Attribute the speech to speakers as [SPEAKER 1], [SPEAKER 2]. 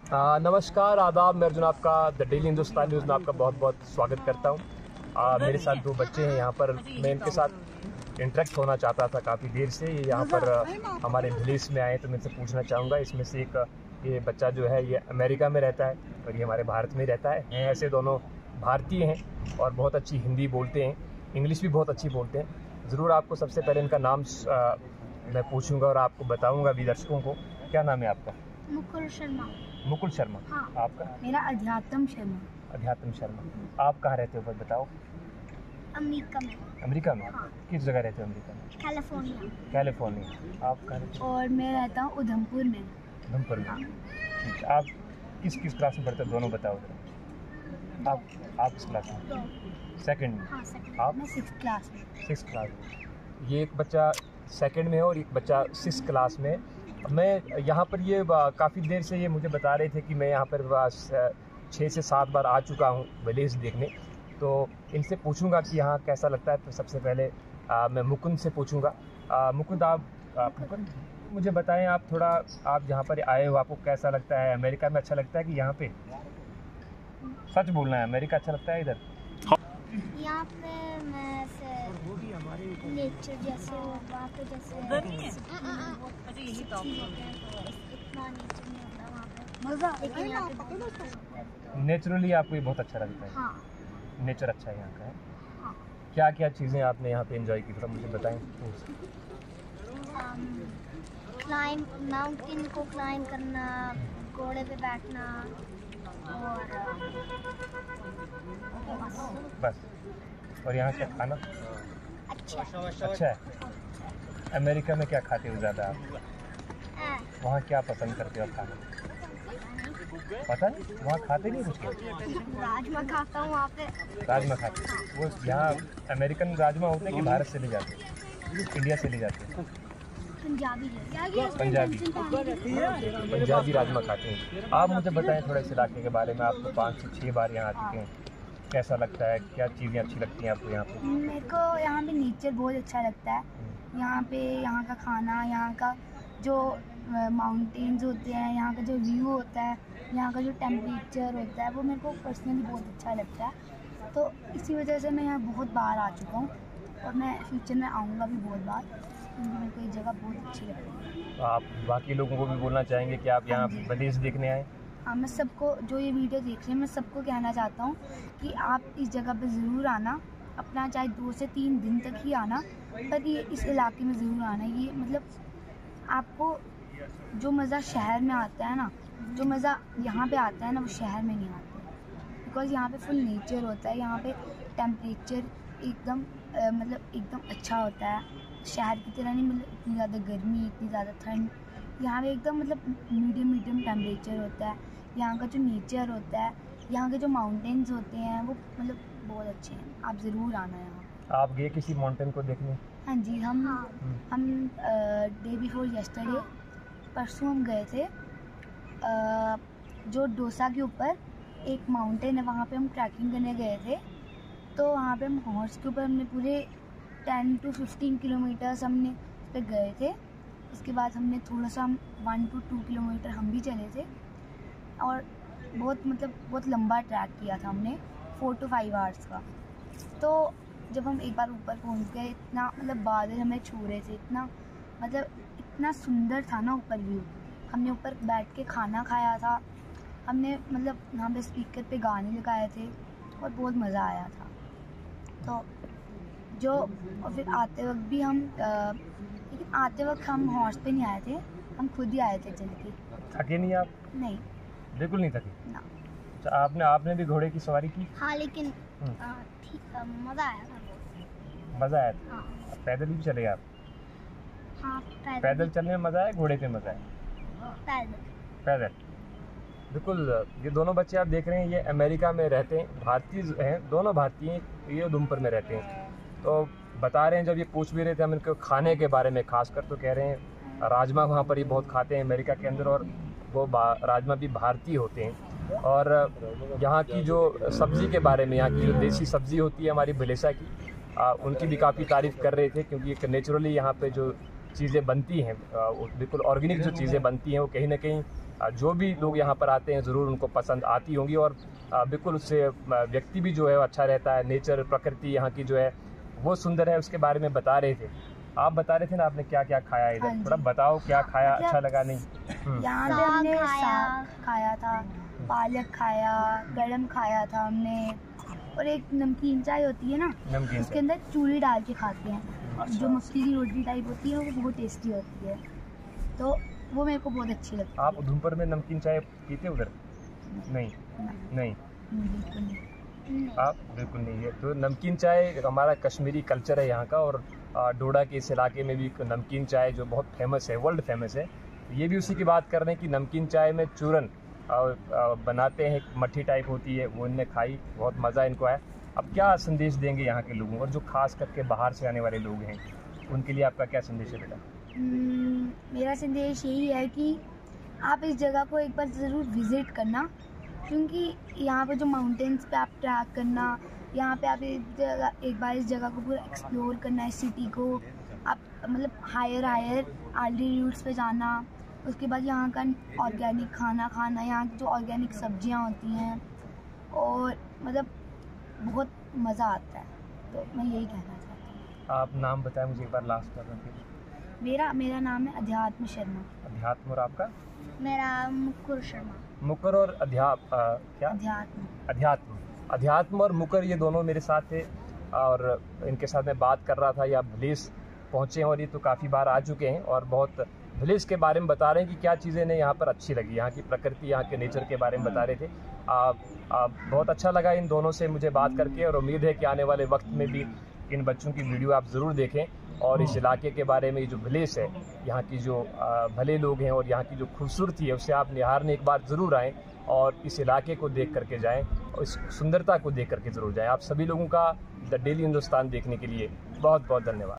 [SPEAKER 1] नमस्कार, आदाब। मैं अर्जुन आपका द डेली हिंदुस्तान न्यूज़ में आपका बहुत बहुत स्वागत करता हूँ। मेरे साथ दो बच्चे हैं यहाँ पर। मैं इनके साथ इंटरेक्ट होना चाहता था काफ़ी देर से। ये यहाँ पर हमारे विलेज में आए तो मैं इनसे पूछना चाहूँगा। इसमें से एक ये बच्चा जो है ये अमेरिका में रहता है और ये हमारे भारत में रहता है। ऐसे दोनों भारतीय हैं और बहुत अच्छी हिंदी बोलते हैं, इंग्लिश भी बहुत अच्छी बोलते हैं। ज़रूर आपको सबसे पहले इनका नाम मैं पूछूंगा और आपको बताऊंगा भी दर्शकों को। क्या नाम है आपका?
[SPEAKER 2] मुकुल शर्मा।
[SPEAKER 1] मुकुल शर्मा।
[SPEAKER 2] हाँ।
[SPEAKER 1] आपका?
[SPEAKER 2] मेरा अध्यात्म शर्मा।
[SPEAKER 1] अध्यात्म शर्मा। आप कहाँ रहते हो बस बताओ?
[SPEAKER 2] अमेरिका में।
[SPEAKER 1] अमेरिका में?
[SPEAKER 2] हाँ।
[SPEAKER 1] किस जगह रहते हो अमेरिका में?
[SPEAKER 2] कैलिफोर्निया।
[SPEAKER 1] कैलिफोर्निया। आप कहाँ रहते हो?
[SPEAKER 2] और मैं रहता हूँ उधमपुर में।
[SPEAKER 1] उधमपुर में।
[SPEAKER 2] हाँ।
[SPEAKER 1] ठीक। आप किस किस क्लास में पढ़ते हो? दोनों बताओ जरा। आप किस क्लास में? सेकंड में।
[SPEAKER 2] हाँ, सेकंड।
[SPEAKER 1] आप?
[SPEAKER 2] मैं 6th क्लास में।
[SPEAKER 1] 6th क्लास में। ये एक बच्चा सेकंड में है और एक बच्चा 6th क्लास में। मैं यहाँ पर ये काफ़ी देर से ये मुझे बता रहे थे कि मैं यहाँ पर 6 से 7 बार आ चुका हूँ विलेज देखने। तो इनसे पूछूंगा कि यहाँ कैसा लगता है। तो सबसे पहले मैं मुकुंद से पूछूंगा। मुकुंद, मुकुंद मुझे बताएं, आप थोड़ा, आप यहाँ पर आए हो, आपको कैसा लगता है? अमेरिका में अच्छा लगता है कि यहाँ पे? सच बोलना है, अमेरिका अच्छा लगता है? इधर
[SPEAKER 2] यहाँ पे मैं नेचर जैसे वहाँ पे जैसे इतना नेचर नहीं होता वहाँ पे मज़ा, लेकिन यहाँ पे
[SPEAKER 1] नेचुरली आपको ये बहुत अच्छा लगता है?
[SPEAKER 2] हाँ।
[SPEAKER 1] नेचर अच्छा है यहाँ का है?
[SPEAKER 2] हाँ।
[SPEAKER 1] क्या क्या चीज़ें आपने यहाँ पे एंजॉय की, थोड़ा मुझे बताएं।
[SPEAKER 2] क्लाइंब, माउंटेन को क्लाइंब करना, घोड़े पे बैठना और
[SPEAKER 1] बस। और यहाँ का खाना अच्छा है? अमेरिका में क्या खाते हो ज़्यादा आप? वहाँ क्या पसंद करते हो खाना? पता नहीं, वहाँ खाते नहीं कुछ?
[SPEAKER 2] राजमा खाता हूँ वहाँ पे।
[SPEAKER 1] राजमा खाते हैं वो? यहाँ अमेरिकन राजमा होते हैं कि भारत से ले जाते हैं, इंडिया से ले जाते हैं? पंजाबी राजमा खाते हैं। आप मुझे बताएं थोड़ा इस इलाके के बारे में। आपको 5 से 6 बार यहाँ आ चुके हैं, कैसा लगता है? क्या चीज़ें अच्छी लगती हैं आपको यहाँ पे?
[SPEAKER 2] मेरे को यहाँ पे नेचर बहुत अच्छा लगता है। यहाँ पे यहाँ का खाना, यहाँ का जो माउंटेन्स होते हैं, यहाँ का जो व्यू होता है, यहाँ का जो टेम्परेचर होता है, वो मेरे को पर्सनली बहुत अच्छा लगता है। तो इसी वजह से मैं यहाँ बहुत बार आ चुका हूँ और मैं फ्यूचर में आऊँगा भी बहुत बार, क्योंकि मेरे को ये जगह बहुत अच्छी लगती है।
[SPEAKER 1] तो आप बाकी लोगों को भी बोलना चाहेंगे कि आप यहाँ विलेज देखने आए?
[SPEAKER 2] हाँ, मैं सबको, जो ये वीडियो देख रहे हैं, मैं सबको कहना चाहता हूँ कि आप इस जगह पे ज़रूर आना। अपना चाहे 2 से 3 दिन तक ही आना, पर ये इस इलाके में ज़रूर आना। ये मतलब आपको जो मज़ा शहर में आता है ना, जो मज़ा यहाँ पे आता है ना, वो शहर में नहीं आता। बिकॉज़ यहाँ पे फुल नेचर होता है। यहाँ पे टेम्परेचर एकदम मतलब एकदम अच्छा होता है। शहर की तरह नहीं, मतलब इतनी ज़्यादा गर्मी, इतनी ज़्यादा ठंड। यहाँ पे एकदम मतलब मीडियम टेम्परेचर होता है। यहाँ का जो नेचर होता है, यहाँ के जो माउंटेन्स होते हैं, वो मतलब बहुत अच्छे हैं। आप ज़रूर आना यहाँ।
[SPEAKER 1] आप गए किसी माउंटेन को देखने?
[SPEAKER 2] हाँ जी, हम डे बिफोर यस्टरडे, परसों हम गए थे जो डोसा के ऊपर एक माउंटेन है, वहाँ पे हम ट्रैकिंग करने गए थे। तो वहाँ पे हम हॉर्स के ऊपर हमने पूरे 10 to 15 किलोमीटर्स हमने उस पर गए थे। उसके बाद हमने थोड़ा सा 1 to 2 किलोमीटर हम भी चले थे और बहुत लंबा ट्रैक किया था हमने, 4 to 5 आवर्स का। तो जब हम एक बार ऊपर पहुंच गए, इतना मतलब बादल हमें छू रहे थे, इतना सुंदर था ना ऊपर व्यू। हमने ऊपर बैठ के खाना खाया था, हमने मतलब यहाँ पे स्पीकर पे गाने लगाए थे और बहुत मज़ा आया था। तो और फिर आते वक्त भी लेकिन आते वक्त हम हॉर्स पे नहीं आए थे, हम खुद ही आए थे चल के।
[SPEAKER 1] थके नहीं आप?
[SPEAKER 2] नहीं,
[SPEAKER 1] बिल्कुल नहीं थके
[SPEAKER 2] ना।
[SPEAKER 1] अच्छा, आपने भी घोड़े की सवारी की?
[SPEAKER 2] हाँ, लेकिन ठीक, मज़ा आया था।
[SPEAKER 1] मज़ा आया?
[SPEAKER 2] हाँ।
[SPEAKER 1] पैदल भी चले आप?
[SPEAKER 2] हाँ,
[SPEAKER 1] पैदल चलने में मज़ा आया, घोड़े पे मज़ा आया? पैदल। बिल्कुल। ये दोनों बच्चे आप देख रहे हैं, ये अमेरिका में रहते हैं, भारतीय हैं, दोनों भारतीय हैं, ये उधमपुर में रहते हैं। तो बता रहे हैं, जब ये पूछ भी रहे थे हम इनको खाने के बारे में, खासकर तो कह रहे हैं राजमा वहाँ पर ये बहुत खाते हैं अमेरिका के अंदर, और वो राजमा भी भारतीय होते हैं। और यहाँ की जो सब्ज़ी के बारे में, यहाँ की जो देसी सब्ज़ी होती है हमारी भलेसा की, उनकी भी काफ़ी तारीफ़ कर रहे थे, क्योंकि एक नेचुरली यहाँ पे जो चीज़ें बनती हैं, बिल्कुल ऑर्गेनिक जो चीज़ें बनती हैं, वो कहीं ना कहीं जो भी लोग यहाँ पर आते हैं ज़रूर उनको पसंद आती होंगी और बिल्कुल उससे व्यक्ति भी जो है अच्छा रहता है। नेचर, प्रकृति यहाँ की जो है वो सुंदर है, उसके बारे में बता रहे थे। आप बता रहे थे ना आपने क्या क्या खाया इधर, थोड़ा बताओ क्या खाया, अच्छा लगा नहीं?
[SPEAKER 2] यहाँ पे हमने साग खाया था, पालक खाया, गरम खाया था हमने, और एक नमकीन चाय होती है ना, उसके अंदर चूरी डाल के खाते हैं, जो मक्की की रोटी टाइप होती है, वो बहुत टेस्टी होती है, तो वो मेरे को बहुत अच्छी लगती है।
[SPEAKER 1] आप उधमपुर में नमकीन चाय पीते उधर? नहीं, नहीं, आप बिल्कुल नहीं है। तो नमकीन चाय हमारा कश्मीरी कल्चर है यहाँ का, और डोडा के इस इलाके में भी नमकीन चाय जो बहुत फेमस है, वर्ल्ड फेमस है। ये भी उसी की बात कर रहे हैं कि नमकीन चाय में चूरन बनाते हैं, मट्ठी टाइप होती है, वो इनने खाई, बहुत मज़ा इनको आया। अब क्या संदेश देंगे यहाँ के लोगों, और जो खास करके बाहर से आने वाले लोग हैं उनके लिए आपका क्या संदेश है बेटा?
[SPEAKER 2] मेरा संदेश यही है कि आप इस जगह को एक बार ज़रूर विज़िट करना, क्योंकि यहाँ पे जो माउंटेन्स पे आप ट्रैक करना, यहाँ पे आप एक बार इस जगह को पूरा एक्सप्लोर करना है, सिटी को आप मतलब हायर आल्टीट्यूड्स पे जाना, उसके बाद यहाँ का ऑर्गेनिक खाना खाना, यहाँ की जो ऑर्गेनिक सब्जियाँ होती हैं, और मतलब बहुत मज़ा आता है। तो मैं यही कहना चाहती हूँ।
[SPEAKER 1] आप नाम बताएं मुझे एक बार लास्ट कर रहे थे।
[SPEAKER 2] मेरा नाम है अध्यात्म शर्मा।
[SPEAKER 1] अध्यात्म, और आपका?
[SPEAKER 2] मेरा मुकुर शर्मा।
[SPEAKER 1] मुकर और क्या? अध्यात्म और मुकर, ये दोनों मेरे साथ थे और इनके साथ मैं बात कर रहा था। या विलेज पहुँचे हैं और ये तो काफ़ी बार आ चुके हैं और बहुत विलेज के बारे में बता रहे हैं कि क्या चीज़ें ने यहाँ पर अच्छी लगी, यहाँ की प्रकृति, यहाँ के नेचर के बारे में बता रहे थे। बहुत अच्छा लगा इन दोनों से मुझे बात करके, और उम्मीद है कि आने वाले वक्त में भी इन बच्चों की वीडियो आप ज़रूर देखें और इस इलाके के बारे में, ये जो विलेज है, यहाँ की जो भले लोग हैं और यहाँ की जो खूबसूरती है, उसे आप निहारने एक बार ज़रूर आएँ और इस इलाके को देख करके जाएं और इस सुंदरता को देख करके ज़रूर जाएं। आप सभी लोगों का द डेली हिंदुस्तान देखने के लिए बहुत बहुत धन्यवाद।